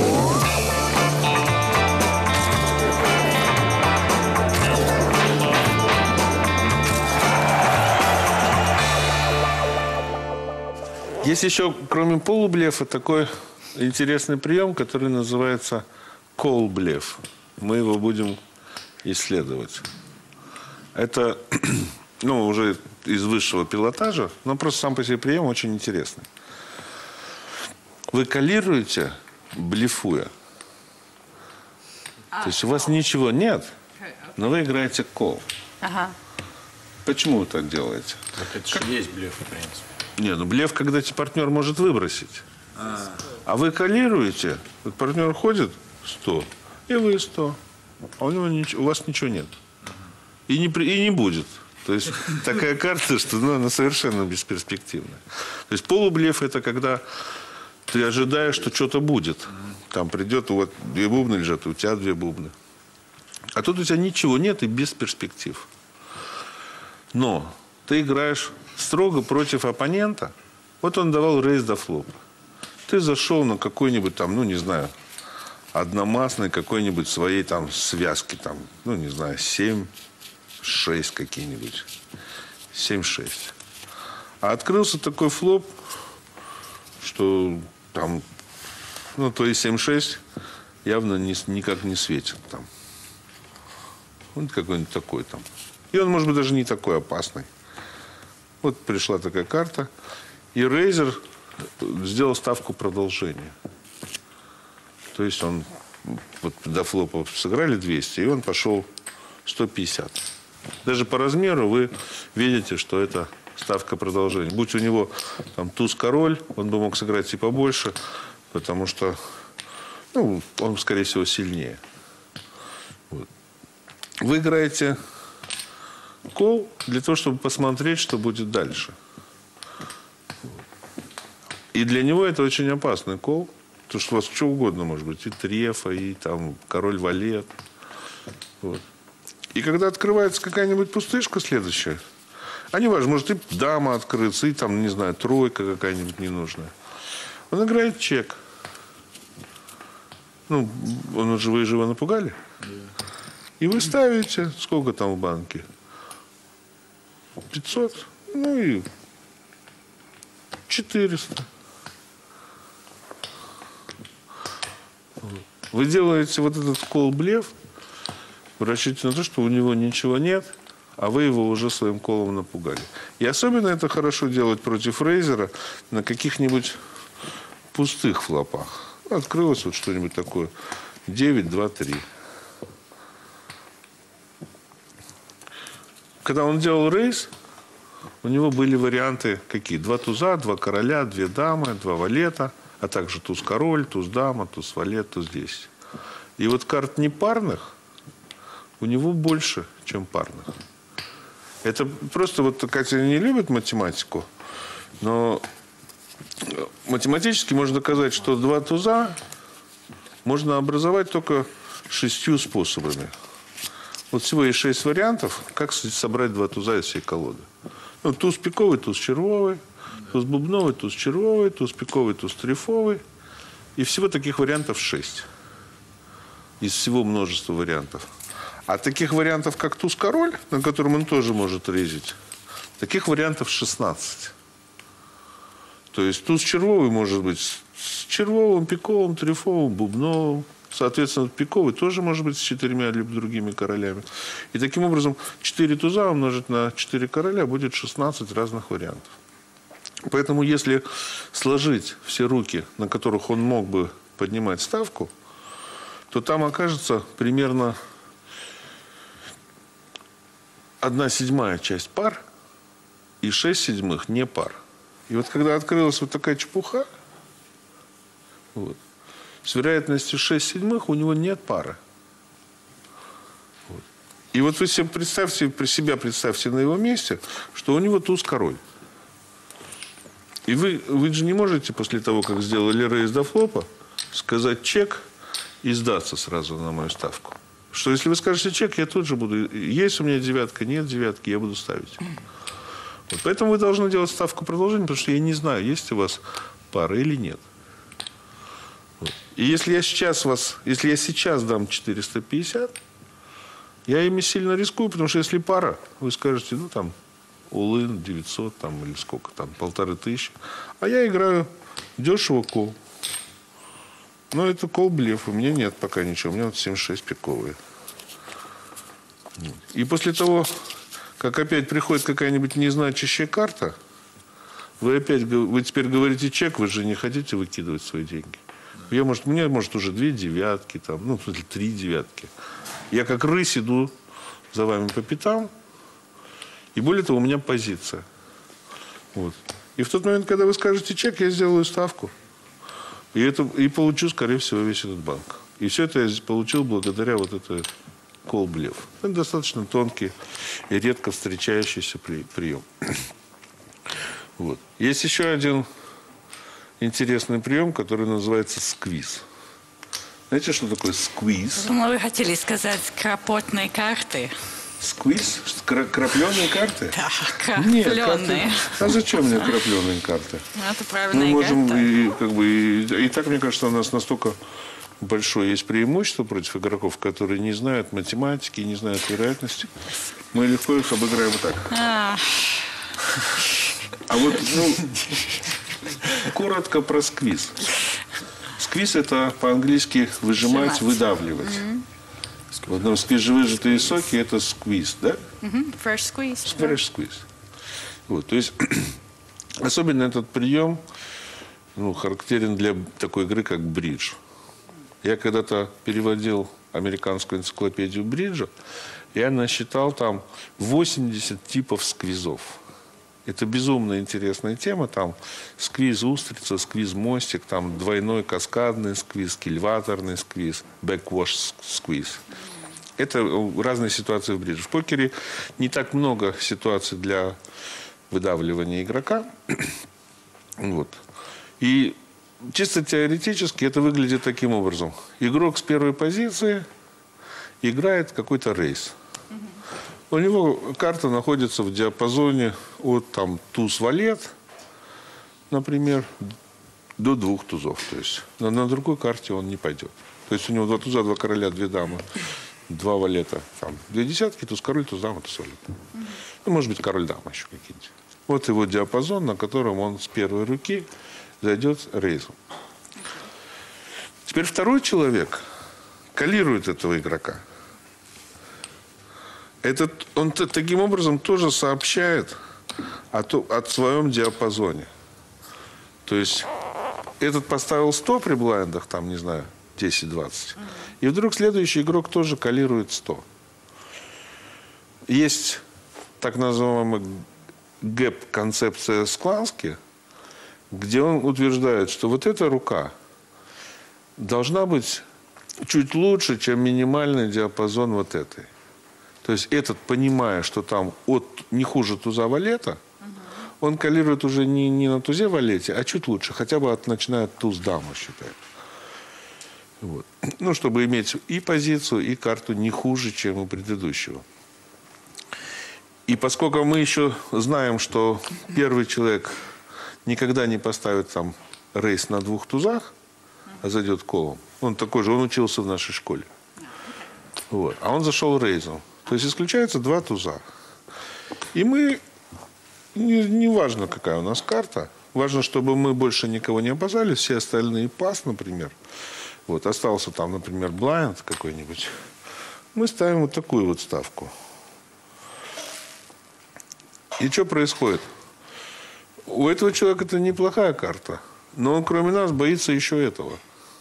Есть еще, кроме полублефа, такой интересный прием, который называется колл-блеф. Мы его будем исследовать. Это, уже из высшего пилотажа, но просто сам по себе прием очень интересный. Вы коллируете, блефуя. То есть у вас ничего нет, но вы играете колл. Ага. Почему вы так делаете? Так это же есть блеф, в принципе. Не, блеф, когда тебе партнер может выбросить. А вы коллируете, вот партнер ходит 100, и вы 100. А у вас ничего нет. И не будет. То есть такая карта, что она совершенно бесперспективная. То есть полублеф – это когда ты ожидаешь, что что-то будет. Там придет, у вас 2 бубны лежат, у тебя 2 бубны. А тут у тебя ничего нет и без перспектив. Но ты играешь строго против оппонента. Вот он давал рейс до флопа. Ты зашел на какой-нибудь там, не знаю, одномастной какой-нибудь своей там связки, там, 7-6 какие-нибудь. 7-6. А открылся такой флоп, что там, то и 7-6 явно никак не светит там. Вот какой-нибудь такой там. И он, может быть, даже не такой опасный. Вот пришла такая карта. И рейзер сделал ставку продолжения. То есть он вот до флопа сыграли 200, и он пошел 150. Даже по размеру вы видите, что это ставка продолжения. Будь у него там туз-король, он бы мог сыграть и побольше, потому что он, скорее всего, сильнее. Вот. Вы играете кол для того, чтобы посмотреть, что будет дальше. И для него это очень опасный кол, потому что у вас что угодно может быть. И трефа, и там король валет. Вот. И когда открывается какая-нибудь пустышка следующая, а не важно, может и дама открыться, и там, не знаю, тройка какая-нибудь ненужная. Он играет чек. Ну, вы же его напугали. И вы ставите, сколько там в банке? 500, ну и 400. Вы делаете вот этот кол-блеф в расчете на то, что у него ничего нет, а вы его уже своим колом напугали. И особенно это хорошо делать против рейзера на каких-нибудь пустых флопах. Открылось вот что-нибудь такое. 9, 2, 3. Когда он делал рейс, у него были варианты какие? 2 туза, 2 короля, 2 дамы, 2 валета, а также туз-король, туз-дама, туз-валет, туз-10. И вот карт непарных у него больше, чем парных. Это просто вот Катя не любит математику, но математически можно доказать, что 2 туза можно образовать только 6 способами. Вот всего есть 6 вариантов, как собрать 2 туза из всей колоды. Ну, туз пиковый, туз червовый, туз бубновый, туз червовый, туз пиковый, туз трефовый. И всего таких вариантов 6. Из всего множества вариантов. А таких вариантов, как туз-король, на котором он тоже может рейзить, таких вариантов 16. То есть туз червовый может быть с червовым, пиковым, трефовым, бубновым. Соответственно, пиковый тоже может быть с 4 либо другими королями. И таким образом 4 туза умножить на 4 короля будет 16 разных вариантов. Поэтому если сложить все руки, на которых он мог бы поднимать ставку, то там окажется примерно 1/7 часть пар и 6/7 не пар. И вот когда открылась вот такая чепуха, вот, с вероятностью 6/7 у него нет пары. Вот. И вот вы себе представьте, при себя представьте на его месте, что у него туз-король. И вы же не можете после того, как сделали рейс до флопа, сказать чек и сдаться сразу на мою ставку. Что если вы скажете чек, я тут же буду... Есть у меня девятка, нет девятки, я буду ставить. Вот. Поэтому вы должны делать ставку продолжения, потому что я не знаю, есть у вас пара или нет. Вот. И если я сейчас дам 450, я ими сильно рискую, потому что если пара, вы скажете, ну там, all-in 900 там, или сколько там, 1500. А я играю дешево кол. Но это кол-блеф. У меня нет пока ничего. У меня вот 76 пиковые. И после того, как опять приходит какая-нибудь незначащая карта, вы теперь говорите чек, вы же не хотите выкидывать свои деньги. У меня может уже 2 девятки, там, ну, в смысле, 3 девятки. Я как рысь иду за вами по пятам. И более того, у меня позиция. Вот. И в тот момент, когда вы скажете чек, я сделаю ставку. И получу, скорее всего, весь этот банк. И все это я получил благодаря вот этой кол-блеф. Это достаточно тонкий и редко встречающийся прием. Вот. Есть еще один интересный прием, который называется сквиз. Знаете, что такое сквиз? Думаю, вы хотели сказать крапотные карты. Сквиз? Крапленые карты? Да, крапленые. Нет, а зачем мне крапленые карты? Это правильная Мы можем карта. и так, мне кажется, у нас настолько большое есть преимущество против игроков, которые не знают математики, не знают вероятности. Мы легко их обыграем вот так. А вот, коротко про сквиз. Сквиз — это по-английски выжимать, выдавливать. Вот, но свежевыжатые соки — это сквиз, да? Fresh squeeze. Fresh squeeze. Вот, то есть, особенно этот прием характерен для такой игры, как бридж. Я когда-то переводил американскую энциклопедию бриджа, я насчитал там 80 типов сквизов. Это безумно интересная тема. Там сквиз устрица, сквиз мостик, там двойной каскадный сквиз, кильваторный сквиз, бэквош сквиз. Это разные ситуации в бридже. В покере не так много ситуаций для выдавливания игрока. Вот. И чисто теоретически это выглядит таким образом. Игрок с первой позиции играет какой-то рейс. У него карта находится в диапазоне от туз-валет, например, до 2 тузов. То есть на другой карте он не пойдет. То есть у него 2 туза, 2 короля, 2 дамы, 2 валета, там, 2 десятки, туз, король, туз, дама, туз, валет. Ну, может быть, король, дама еще какие-нибудь. Вот его диапазон, на котором он с первой руки зайдет рейзом. Теперь второй человек калирует этого игрока. Он таким образом тоже сообщает о своем диапазоне. То есть этот поставил 100 при блайндах, там, не знаю, 10-20. И вдруг следующий игрок тоже калирует 100. Есть так называемая гэп-концепция Склански, где он утверждает, что вот эта рука должна быть чуть лучше, чем минимальный диапазон вот этой. То есть этот, понимая, что там не хуже туза валета, он калирует уже не на тузе валете, а чуть лучше, хотя бы начиная от туз-дама считает. Вот. Ну, чтобы иметь и позицию, и карту не хуже, чем у предыдущего. И поскольку мы еще знаем, что первый человек никогда не поставит там рейс на 2 тузах, а зайдет колом, он такой же, он учился в нашей школе. Вот. А он зашел рейзом. То есть исключается 2 туза. И мы, не важно, какая у нас карта, важно, чтобы мы больше никого не опознали, все остальные пас, например. Вот, остался там, например, блайнд какой-нибудь. Мы ставим вот такую вот ставку. И что происходит? У этого человека это неплохая карта, но он, кроме нас, боится еще этого.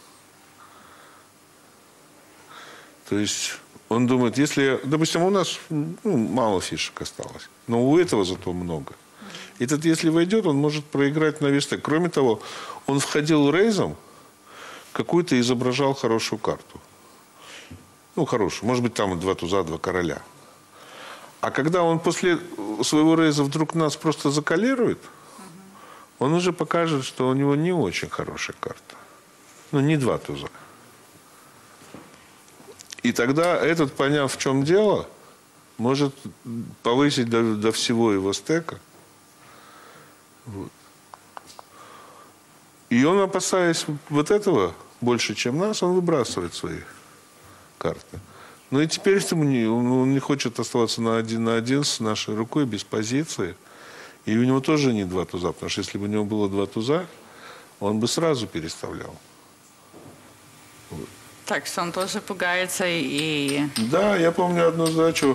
То есть он думает, если, допустим, у нас мало фишек осталось, но у этого зато много. Этот, если войдет, он может проиграть на весь стек. Кроме того, он входил рейзом, какую-то изображал хорошую карту. Ну, хорошую. Может быть, там 2 туза, 2 короля. А когда он после своего рейза вдруг нас просто закалирует, он уже покажет, что у него не очень хорошая карта. Ну, не 2 туза. И тогда этот, поняв, в чем дело, может повысить до всего его стека. Вот. И он, опасаясь вот этого больше, чем нас, он выбрасывает свои карты. Ну и теперь он не хочет оставаться на один с нашей рукой, без позиции. И у него тоже не 2 туза, потому что если бы у него было 2 туза, он бы сразу переставлял. Вот. Так что он тоже пугается и... Да, я помню одну задачу.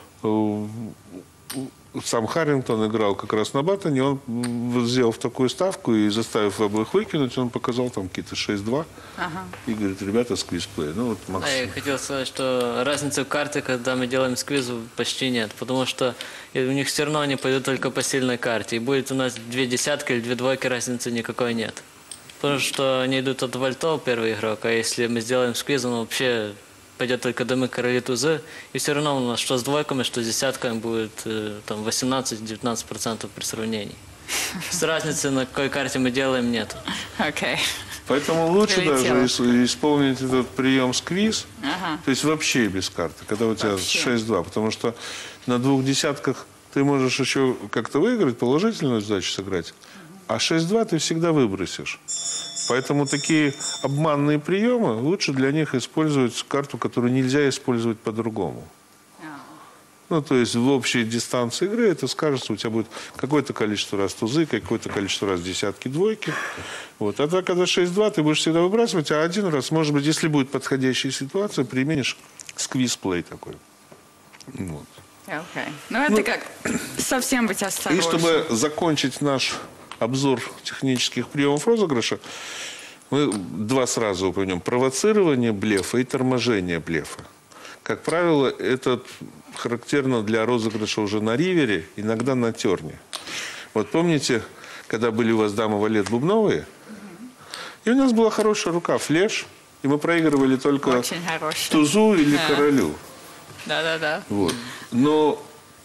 Сам Харрингтон играл как раз на Баттоне, он сделал в такую ставку и, заставив обоих выкинуть, он показал там какие-то 6-2. Ага. И говорит, ребята, сквиз-плей. Ну, вот Макс... Я хотел сказать, что разницы в карте, когда мы делаем сквиз, почти нет. Потому что у них все равно они пойдут только по сильной карте. И будет у нас 2 десятки или 2 двойки, разницы никакой нет. Потому что они идут от вальтов, первый игрок, а если мы сделаем сквиз, он вообще пойдет только дамы, короли, тузы, и все равно у нас что с двойками, что с десятками будет там 18-19% при сравнении. С разницы, на какой карте мы делаем, нет. Okay. Поэтому лучше даже исполнить этот прием сквиз, то есть вообще без карты, когда у тебя 6-2, потому что на 2 десятках ты можешь еще как-то выиграть, положительную задачу сыграть, а 6-2 ты всегда выбросишь. Поэтому такие обманные приемы, лучше для них использовать карту, которую нельзя использовать по-другому. Ну, то есть в общей дистанции игры это скажется, у тебя будет какое-то количество раз тузы, какое-то количество раз десятки, двойки. Вот. А так, когда 6-2, ты будешь всегда выбрасывать, а один раз, может быть, если будет подходящая ситуация, применишь сквиз-плей такой. Вот. Okay. Ну, это как совсем быть осторожным. И чтобы закончить наш обзор технических приемов розыгрыша, мы 2 сразу упомянем. Провоцирование блефа и торможение блефа. Как правило, это характерно для розыгрыша уже на ривере, иногда на терне. Вот помните, когда были у вас дамы валет бубновые? И у нас была хорошая рука, флеш, и мы проигрывали только тузу или королю. Да. Вот. Но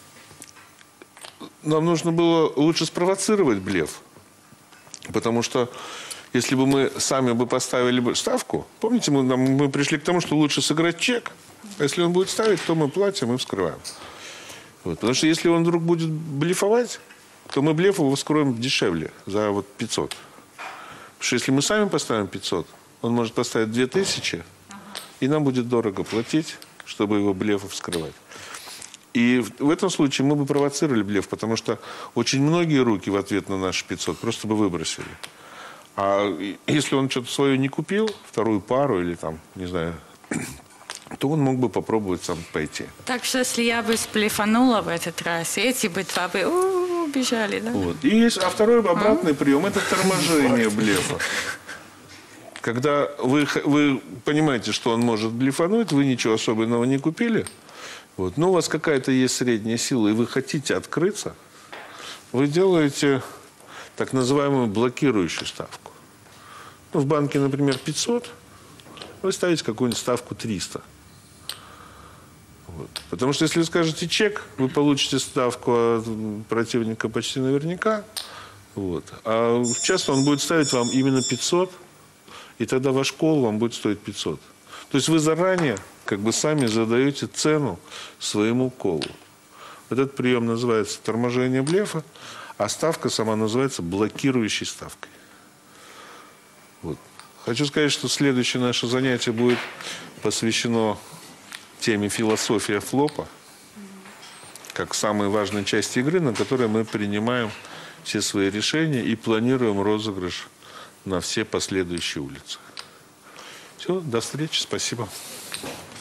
нам нужно было лучше спровоцировать блеф. Потому что если бы мы сами бы поставили ставку, помните, мы пришли к тому, что лучше сыграть чек, а если он будет ставить, то мы платим и вскрываем. Вот. Потому что если он вдруг будет блефовать, то мы блеф его вскроем дешевле, за 500. Потому что если мы сами поставим 500, он может поставить 2000, и нам будет дорого платить, чтобы его блефов скрывать. И в этом случае мы бы провоцировали блеф, потому что очень многие руки в ответ на наши 500 просто бы выбросили. А если он что-то свое не купил, вторую пару или там, не знаю, то он мог бы попробовать сам пойти. Так что если я бы сблефанула в этот раз, эти бы два бы убежали, да? Вот. И есть, второй обратный прием – это торможение блефа. Когда вы понимаете, что он может блефануть, вы ничего особенного не купили, вот, но у вас какая-то есть средняя сила, и вы хотите открыться, вы делаете так называемую блокирующую ставку. Ну, в банке, например, 500, вы ставите какую-нибудь ставку 300. Вот. Потому что если вы скажете чек, вы получите ставку от противника почти наверняка. Вот. А часто он будет ставить вам именно 500, и тогда ваш кол вам будет стоить 500. То есть вы заранее как бы сами задаете цену своему колу. Вот этот прием называется торможение блефа, а ставка сама называется блокирующей ставкой. Вот. Хочу сказать, что следующее наше занятие будет посвящено теме философия флопа, как самой важной части игры, на которой мы принимаем все свои решения и планируем розыгрыш на все последующие улицы. Все, до встречи, спасибо.